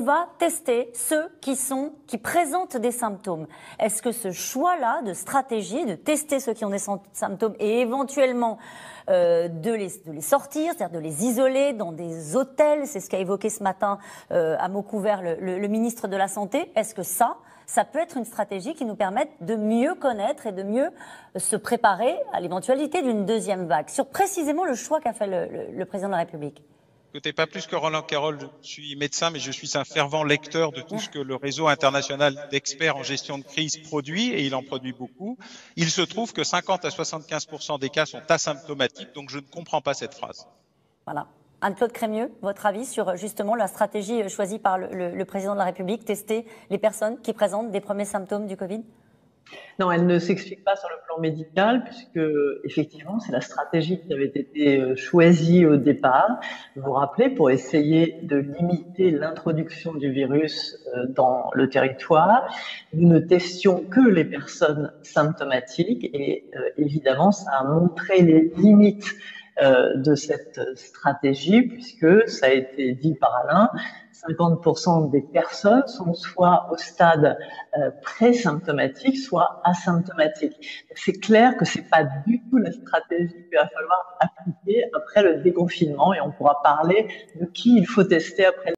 on va tester ceux qui présentent des symptômes. Est-ce que ce choix-là de stratégie, de tester ceux qui ont des symptômes et éventuellement de les sortir, c'est-à-dire de les isoler dans des hôtels, c'est ce qu'a évoqué ce matin à mots couverts le ministre de la Santé, est-ce que ça peut être une stratégie qui nous permette de mieux connaître et de mieux se préparer à l'éventualité d'une deuxième vague, sur précisément le choix qu'a fait le président de la République? Écoutez, pas plus que Roland Carroll, je suis médecin, mais je suis un fervent lecteur de tout ce que le réseau international d'experts en gestion de crise produit, et il en produit beaucoup. Il se trouve que 50 à 75% des cas sont asymptomatiques, donc je ne comprends pas cette phrase. Voilà. Anne-Claude Crémieux, votre avis sur justement la stratégie choisie par le président de la République, tester les personnes qui présentent des premiers symptômes du Covid? Non, elle ne s'explique pas sur le plan médical, puisque effectivement, c'est la stratégie qui avait été choisie au départ. Vous vous rappelez, pour essayer de limiter l'introduction du virus dans le territoire, nous ne testions que les personnes symptomatiques, et évidemment, ça a montré les limites de cette stratégie, puisque ça a été dit par Alain, 50% des personnes sont soit au stade pré-symptomatique, soit asymptomatiques. C'est clair que c'est pas du tout la stratégie qu'il va falloir appliquer après le déconfinement, et on pourra parler de qui il faut tester après